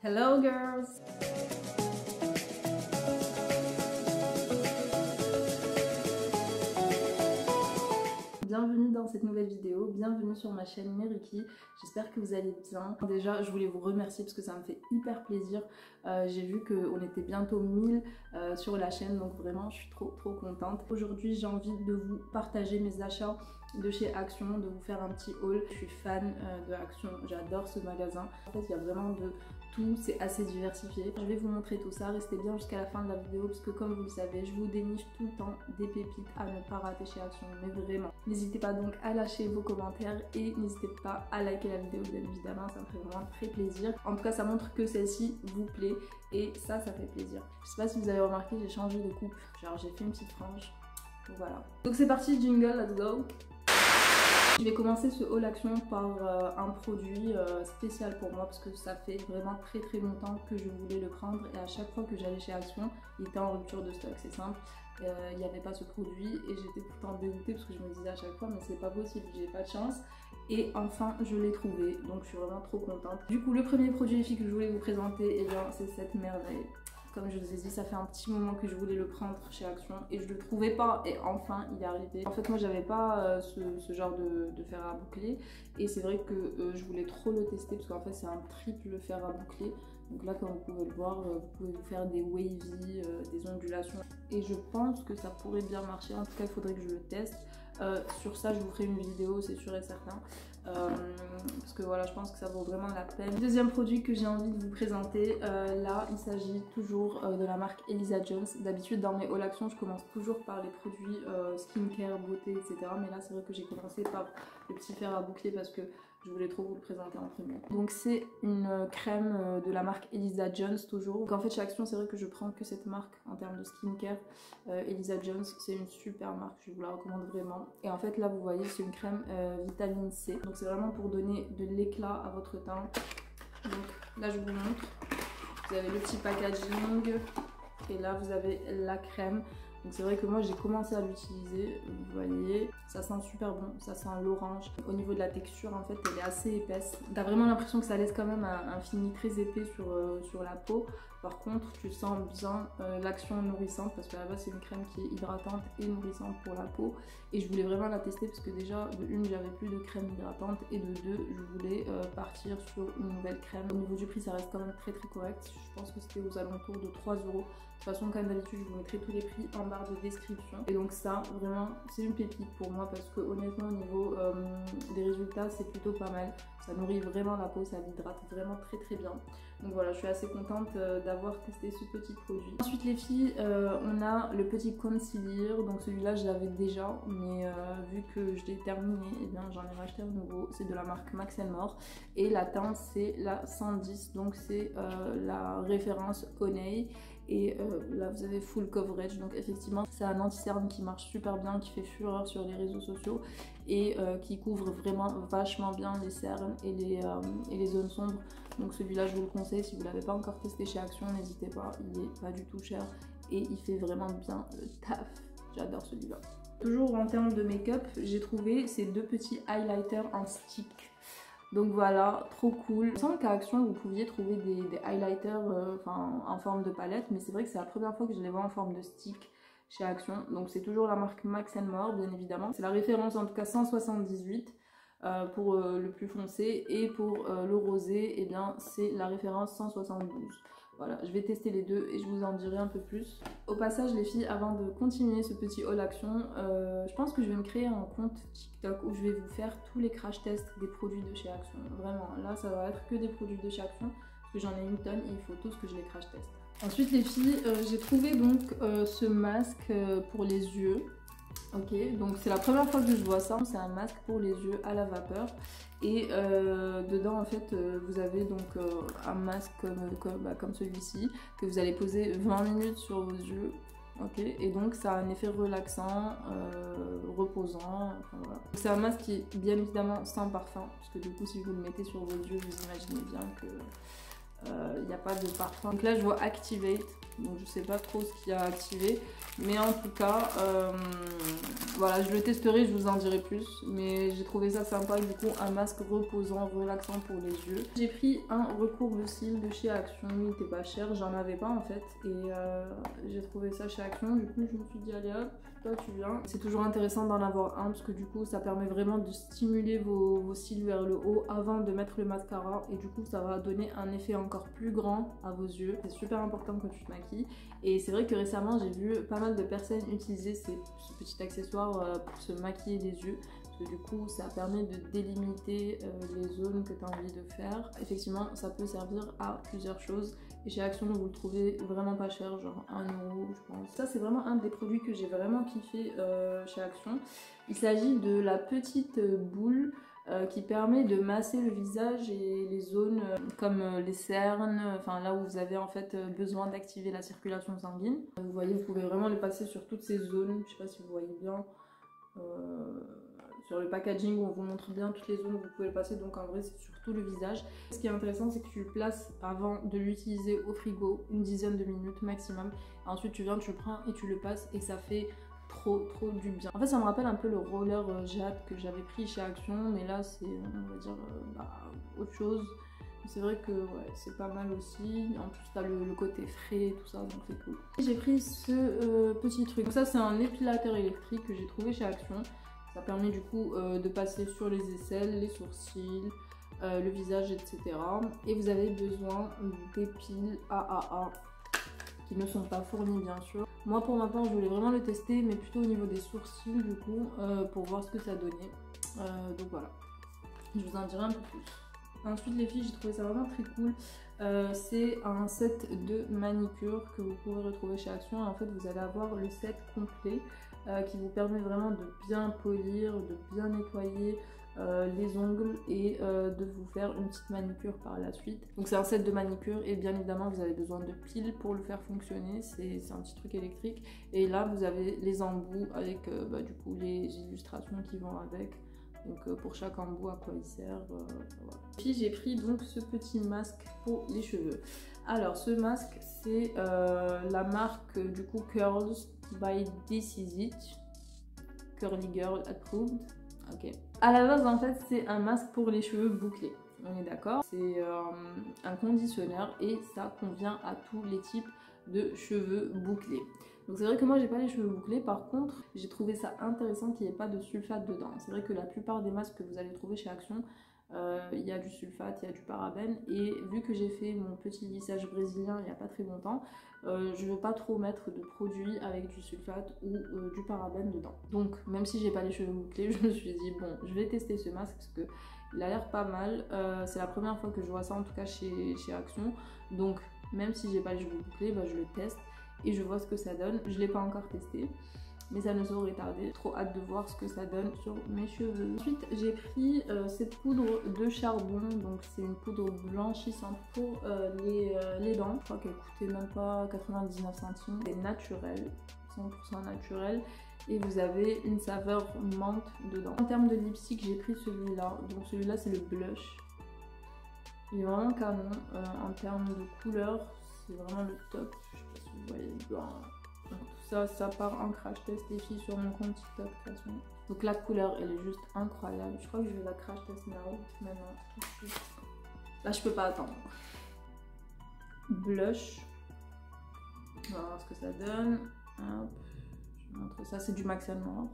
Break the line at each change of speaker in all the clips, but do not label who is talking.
Hello girls! Bienvenue dans cette nouvelle vidéo, bienvenue sur ma chaîne Meriki, j'espère que vous allez bien. Déjà je voulais vous remercier parce que ça me fait hyper plaisir, j'ai vu qu'on était bientôt 1000 sur la chaîne, donc vraiment je suis trop contente. Aujourd'hui j'ai envie de vous partager mes achats de chez Action, de vous faire un petit haul. Je suis fan de Action, j'adore ce magasin. En fait il y a vraiment de tout, c'est assez diversifié. Je vais vous montrer tout ça, restez bien jusqu'à la fin de la vidéo parce que comme vous le savez, je vous déniche tout le temps des pépites à ne pas rater chez Action, mais vraiment. N'hésitez pas donc à lâcher vos commentaires et n'hésitez pas à liker la vidéo bien évidemment, ça me fait vraiment très plaisir. En tout cas ça montre que celle-ci vous plaît et ça fait plaisir. Je sais pas si vous avez remarqué, j'ai changé de coupe, genre j'ai fait une petite frange, donc voilà. Donc c'est parti, jingle, let's go. Je vais commencer ce haul Action par un produit spécial pour moi parce que ça fait vraiment très longtemps que je voulais le prendre et à chaque fois que j'allais chez Action, il était en rupture de stock, c'est simple. Il n'y avait pas ce produit et j'étais tout le temps dégoûtée parce que je me disais à chaque fois mais c'est pas possible, j'ai pas de chance. Et enfin je l'ai trouvé, donc je suis vraiment trop contente. Du coup le premier produit les filles que je voulais vous présenter, et bien c'est cette merveille. Comme je vous ai dit, ça fait un petit moment que je voulais le prendre chez Action et je le trouvais pas et enfin il est arrivé. En fait moi j'avais pas ce genre de fer à boucler et c'est vrai que je voulais trop le tester parce qu'en fait c'est un triple fer à boucler. Donc là comme vous pouvez le voir, vous pouvez vous faire des wavy, des ondulations et je pense que ça pourrait bien marcher. En tout cas il faudrait que je le teste. Sur ça je vous ferai une vidéo, c'est sûr et certain. Parce que voilà, je pense que ça vaut vraiment la peine. Deuxième produit que j'ai envie de vous présenter, là il s'agit toujours de la marque Elisa Jones. D'habitude dans mes haul Action je commence toujours par les produits skincare, beauté, etc. Mais là c'est vrai que j'ai commencé par le petit fer à boucler parce que je voulais trop vous le présenter en premier. Donc c'est une crème de la marque Elisa Jones toujours. Donc en fait chez Action c'est vrai que je prends que cette marque en termes de skincare. Elisa Jones c'est une super marque, je vous la recommande vraiment. Et en fait là vous voyez c'est une crème vitamine C. Donc c'est vraiment pour donner de l'éclat à votre teint. Donc là je vous montre. Vous avez le petit packaging et là vous avez la crème. Donc c'est vrai que moi j'ai commencé à l'utiliser, vous voyez, ça sent super bon, ça sent l'orange. Au niveau de la texture en fait elle est assez épaisse. T'as vraiment l'impression que ça laisse quand même un fini très épais sur la peau. Par contre tu sens bien l'action nourrissante parce que là-bas c'est une crème qui est hydratante et nourrissante pour la peau. Et je voulais vraiment la tester parce que déjà de une j'avais plus de crème hydratante et de deux je voulais partir sur une nouvelle crème. Au niveau du prix ça reste quand même très correct, je pense que c'était aux alentours de 3 €. De toute façon comme d'habitude je vous mettrai tous les prix en barre de description. Et donc ça vraiment c'est une pépite pour moi parce que honnêtement au niveau des résultats c'est plutôt pas mal. Ça nourrit vraiment la peau, ça l'hydrate vraiment très bien. Donc voilà, je suis assez contente d'avoir testé ce petit produit. Ensuite les filles, on a le petit concealer. Donc celui-là je l'avais déjà, mais vu que je l'ai terminé, et bien j'en ai racheté un nouveau. C'est de la marque Max & More et la teinte c'est la 110, donc c'est la référence Honey. Et là vous avez full coverage, donc effectivement c'est un anti-cerne qui marche super bien, qui fait fureur sur les réseaux sociaux et qui couvre vraiment vachement bien les cernes et les zones sombres. Donc celui-là je vous le conseille, si vous ne l'avez pas encore testé chez Action, n'hésitez pas, il est pas du tout cher et il fait vraiment bien le taf. J'adore celui-là. Toujours en termes de make-up, j'ai trouvé ces deux petits highlighters en stick. Donc voilà, trop cool. Il me semble qu'à Action vous pouviez trouver des highlighters en forme de palette, mais c'est vrai que c'est la première fois que je les vois en forme de stick chez Action. Donc c'est toujours la marque Max & More bien évidemment. C'est la référence en tout cas 178 pour le plus foncé, et pour le rosé et bien c'est la référence 172. Voilà, je vais tester les deux et je vous en dirai un peu plus. Au passage les filles, avant de continuer ce petit haul Action, je pense que je vais me créer un compte TikTok où je vais vous faire tous les crash tests des produits de chez Action. Vraiment, là ça va être que des produits de chez Action parce que j'en ai une tonne et il faut tous que je les crash teste. Ensuite les filles, j'ai trouvé donc ce masque pour les yeux. Ok, donc c'est la première fois que je vois ça, c'est un masque pour les yeux à la vapeur et dedans en fait vous avez donc un masque comme celui-ci que vous allez poser 20 minutes sur vos yeux. Ok, et donc ça a un effet relaxant, reposant, enfin, voilà. C'est un masque qui est bien évidemment sans parfum parce que du coup si vous le mettez sur vos yeux vous imaginez bien que il n'y a pas de parfum. Donc là je vois Activate. donc je sais pas trop ce qui a activé, mais en tout cas voilà, je le testerai, je vous en dirai plus, mais j'ai trouvé ça sympa. Du coup, un masque reposant, relaxant pour les yeux. J'ai pris un recourbe-cils de chez Action, il était pas cher, j'en avais pas en fait, et j'ai trouvé ça chez Action. Du coup je me suis dit allez hop, toi tu viens. C'est toujours intéressant d'en avoir un parce que du coup ça permet vraiment de stimuler vos cils vers le haut avant de mettre le mascara, et du coup ça va donner un effet encore plus grand à vos yeux. C'est super important quand tu te maquilles, et c'est vrai que récemment j'ai vu pas mal de personnes utiliser ce petit accessoire pour se maquiller les yeux, parce que du coup ça permet de délimiter les zones que tu as envie de faire. Effectivement ça peut servir à plusieurs choses, et chez Action vous le trouvez vraiment pas cher, genre 1 euro je pense. Ça c'est vraiment un des produits que j'ai vraiment kiffé chez Action. Il s'agit de la petite boule qui permet de masser le visage et les zones comme les cernes, enfin là où vous avez en fait besoin d'activer la circulation sanguine. Vous voyez, vous pouvez vraiment le passer sur toutes ces zones, je sais pas si vous voyez bien. Sur le packaging on vous montre bien toutes les zones où vous pouvez le passer, donc en vrai c'est sur tout le visage. Ce qui est intéressant c'est que tu le places avant de l'utiliser au frigo, une dizaine de minutes maximum. Ensuite tu viens, tu le prends et tu le passes, et ça fait trop du bien. En fait ça me rappelle un peu le roller jade que j'avais pris chez Action, mais là c'est on va dire autre chose. C'est vrai que ouais, c'est pas mal aussi. En plus t'as le côté frais et tout ça, donc c'est cool. J'ai pris ce petit truc. Donc ça c'est un épilateur électrique que j'ai trouvé chez Action. Ça permet du coup de passer sur les aisselles, les sourcils, le visage, etc. Et vous avez besoin des piles AAA qui ne sont pas fournies bien sûr. Moi pour ma part je voulais vraiment le tester, mais plutôt au niveau des sourcils du coup, pour voir ce que ça donnait. Donc voilà, je vous en dirai un peu plus. Ensuite les filles, j'ai trouvé ça vraiment très cool. C'est un set de manicure que vous pouvez retrouver chez Action. En fait vous allez avoir le set complet qui vous permet vraiment de bien polir, de bien nettoyer les ongles et de vous faire une petite manicure par la suite. Donc c'est un set de manicure, et bien évidemment vous avez besoin de piles pour le faire fonctionner. C'est un petit truc électrique, et là vous avez les embouts avec du coup les illustrations qui vont avec. Donc pour chaque embout à quoi il sert, voilà. Puis j'ai pris donc ce petit masque pour les cheveux. Alors ce masque c'est la marque du coup Curls by This Is It, Curly Girl Approved. Ok. À la base en fait c'est un masque pour les cheveux bouclés, on est d'accord. C'est un conditionneur et ça convient à tous les types de cheveux bouclés. Donc c'est vrai que moi j'ai pas les cheveux bouclés, par contre j'ai trouvé ça intéressant qu'il n'y ait pas de sulfate dedans. C'est vrai que la plupart des masques que vous allez trouver chez Action, il y a du sulfate, il y a du parabène, et vu que j'ai fait mon petit lissage brésilien il n'y a pas très longtemps, je veux pas trop mettre de produits avec du sulfate ou du parabène dedans. Donc même si j'ai pas les cheveux bouclés, je me suis dit bon, je vais tester ce masque parce que il a l'air pas mal. C'est la première fois que je vois ça en tout cas chez Action, donc même si j'ai pas les cheveux bouclés, je le teste et je vois ce que ça donne. Je l'ai pas encore testé, mais ça ne saurait tarder. Trop hâte de voir ce que ça donne sur mes cheveux. Ensuite j'ai pris cette poudre de charbon, donc c'est une poudre blanchissante pour les dents. Je crois qu'elle coûtait même pas 99 centimes. C'est naturel, 100% naturel, et vous avez une saveur menthe dedans. En termes de lipstick j'ai pris celui-là, donc celui-là c'est le blush. Il est vraiment canon. En termes de couleur c'est vraiment le top. Je sais pas si vous voyez bien. Donc ça part en crash test les filles sur mon compte TikTok de toute façon. Donc la couleur elle est juste incroyable. Je crois que je vais la crash test maintenant tout de suite. Là je peux pas attendre. Blush. On va voir ce que ça donne. Hop. Je vous montre ça, c'est du Max & More.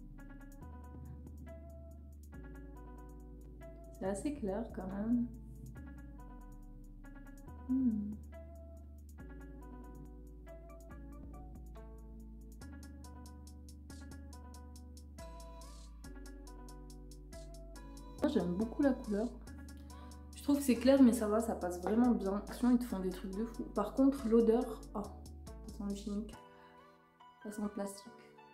C'est assez clair quand même. J'aime beaucoup la couleur. Je trouve que c'est clair mais ça va, ça passe vraiment bien. Action ils te font des trucs de fou. Par contre l'odeur, oh, ça sent le chimique. Ça sent le plastique.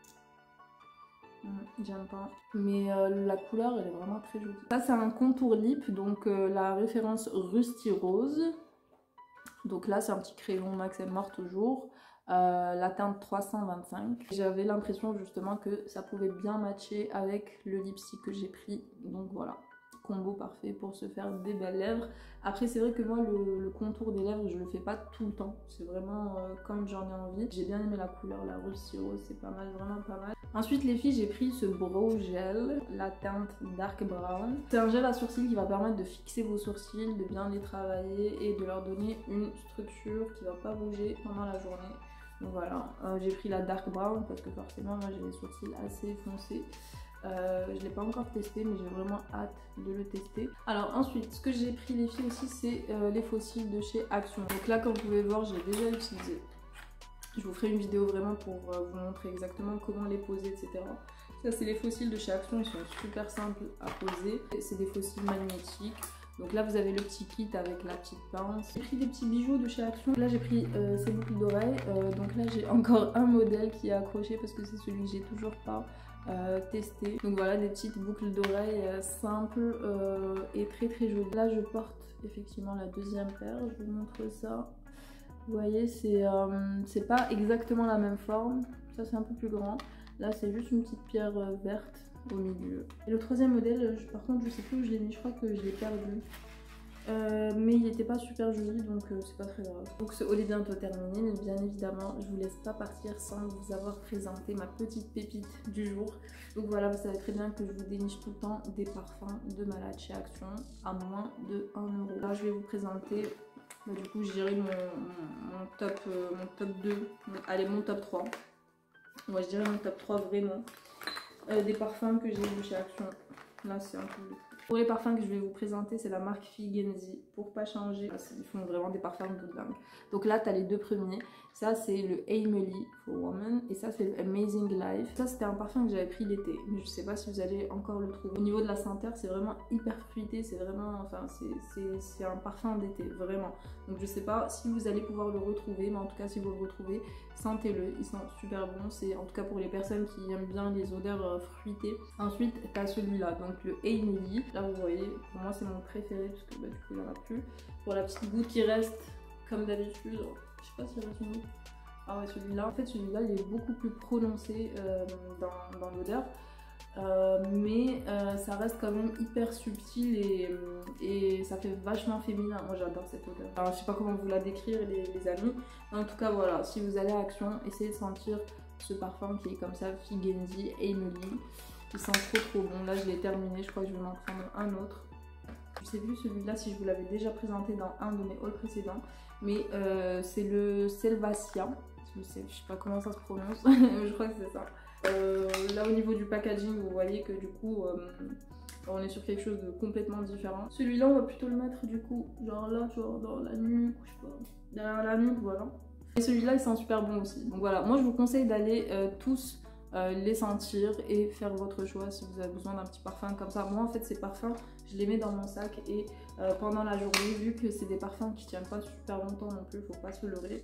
J'aime pas. Mais la couleur elle est vraiment très jolie. Ça c'est un contour lip, donc la référence Rusty Rose. Donc là c'est un petit crayon Max & More toujours. La teinte 325. J'avais l'impression justement que ça pouvait bien matcher avec le lipstick que j'ai pris. Donc voilà. combo parfait pour se faire des belles lèvres. Après c'est vrai que moi le contour des lèvres je le fais pas tout le temps, c'est vraiment comme j'en ai envie. J'ai bien aimé la couleur, la rouge sirop, c'est pas mal, vraiment pas mal. Ensuite les filles, j'ai pris ce brow gel, la teinte dark brown. C'est un gel à sourcils qui va permettre de fixer vos sourcils, de bien les travailler et de leur donner une structure qui va pas bouger pendant la journée. Donc voilà, j'ai pris la dark brown parce que forcément moi j'ai les sourcils assez foncés. Je ne l'ai pas encore testé mais j'ai vraiment hâte de le tester. Alors ensuite ce que j'ai pris les filles aussi c'est les faux cils de chez Action. Donc là comme vous pouvez voir je l'ai déjà utilisé. Je vous ferai une vidéo vraiment pour vous montrer exactement comment les poser, etc. Ça c'est les faux cils de chez Action, ils sont super simples à poser. C'est des faux cils magnétiques. Donc là vous avez le petit kit avec la petite pince. J'ai pris des petits bijoux de chez Action. Là j'ai pris ces boucles d'oreilles. Donc là j'ai encore un modèle qui est accroché parce que c'est celui que j'ai toujours pas testé. Donc voilà des petites boucles d'oreilles simples et très très jolies. Là je porte effectivement la deuxième paire, je vous montre ça. Vous voyez c'est pas exactement la même forme, ça c'est un peu plus grand. Là c'est juste une petite pierre verte au milieu. Et le troisième modèle, par contre je sais plus où je l'ai mis, je crois que je l'ai perdu. Mais il n'était pas super joli donc c'est pas très grave. Donc ce haul est bientôt terminé mais bien évidemment je vous laisse pas partir sans vous avoir présenté ma petite pépite du jour. Donc voilà, vous savez très bien que je vous déniche tout le temps des parfums de malade chez Action à moins de 1 €. Là je vais vous présenter du coup je dirais mon top 2, allez mon top 3. Moi je dirais mon top 3 vraiment. Des parfums que j'ai vu chez Action. Là c'est un peu... Pour les parfums que je vais vous présenter, c'est la marque Figenzi. Pour pas changer, ils font vraiment des parfums de dingue. Donc là, tu as les deux premiers. Ça, c'est le Emily for Woman. Et ça, c'est le Amazing Life. Ça, c'était un parfum que j'avais pris l'été. Mais je sais pas si vous allez encore le trouver. Au niveau de la senteur, c'est vraiment hyper fruité. C'est vraiment... Enfin, c'est un parfum d'été, vraiment. Donc je sais pas si vous allez pouvoir le retrouver. Mais en tout cas, si vous le retrouvez, sentez-le. Ils sont super bons. C'est en tout cas pour les personnes qui aiment bien les odeurs fruitées. Ensuite, tu as celui-là. Donc le Emily. Là, vous voyez, pour moi, c'est mon préféré. Parce que du coup, il n'y en a plus. Pour la petite goutte qui reste, comme d'habitude. Je sais pas s'il reste une goutte. Ah ouais, celui-là. En fait, celui-là, il est beaucoup plus prononcé dans l'odeur. Mais ça reste quand même hyper subtil et ça fait vachement féminin. Moi j'adore cette odeur. Alors je sais pas comment vous la décrire les amis. En tout cas voilà, si vous allez à Action, essayez de sentir ce parfum qui est comme ça, Figenzi Emily. Il sent trop bon. Là je l'ai terminé, je crois que je vais m'en prendre un autre. Je sais plus celui-là si je vous l'avais déjà présenté dans un de mes hauls précédents. Mais c'est le Selvacia. Je sais pas comment ça se prononce, je crois que c'est ça. Là au niveau du packaging vous voyez que du coup on est sur quelque chose de complètement différent. Celui-là on va plutôt le mettre du coup genre là, genre dans la nuque, je sais pas, derrière la nuque, voilà. Et celui-là il sent super bon aussi. Donc voilà, moi je vous conseille d'aller tous les sentir et faire votre choix si vous avez besoin d'un petit parfum comme ça. Moi en fait ces parfums je les mets dans mon sac et pendant la journée, vu que c'est des parfums qui tiennent pas super longtemps non plus, faut pas se leurrer,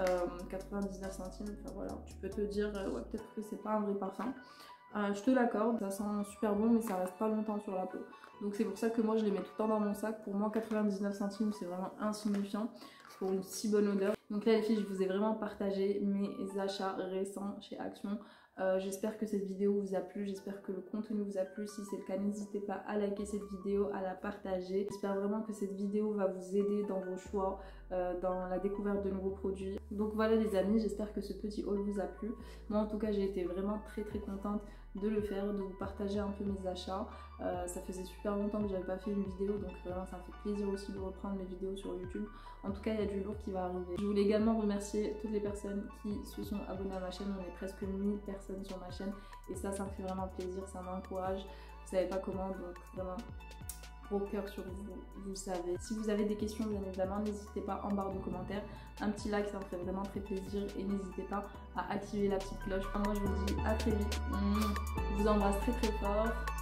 99 centimes, enfin voilà, tu peux te dire ouais peut-être que c'est pas un vrai parfum. Je te l'accorde, ça sent super bon mais ça reste pas longtemps sur la peau. Donc c'est pour ça que moi je les mets tout le temps dans mon sac. Pour moi 99 centimes c'est vraiment insignifiant pour une si bonne odeur. Donc là les filles, je vous ai vraiment partagé mes achats récents chez Action. J'espère que cette vidéo vous a plu, j'espère que le contenu vous a plu. Si c'est le cas, n'hésitez pas à liker cette vidéo, à la partager. J'espère vraiment que cette vidéo va vous aider dans vos choix, dans la découverte de nouveaux produits. Donc voilà les amis, j'espère que ce petit haul vous a plu. Moi en tout cas j'ai été vraiment très contente de le faire, de vous partager un peu mes achats. Ça faisait super longtemps que j'avais pas fait une vidéo, donc vraiment ça me fait plaisir aussi de reprendre mes vidéos sur YouTube. En tout cas il y a du lourd qui va arriver. Je voulais également remercier toutes les personnes qui se sont abonnées à ma chaîne. On est presque 1000 personnes sur ma chaîne et ça me fait vraiment plaisir, ça m'encourage. Vous savez pas comment, donc vraiment gros cœur sur vous, vous le savez. Si vous avez des questions bien évidemment, n'hésitez pas en barre de commentaires. Un petit like, ça me ferait vraiment très plaisir et n'hésitez pas à activer la petite cloche. Moi je vous dis à très vite. Je vous embrasse très fort.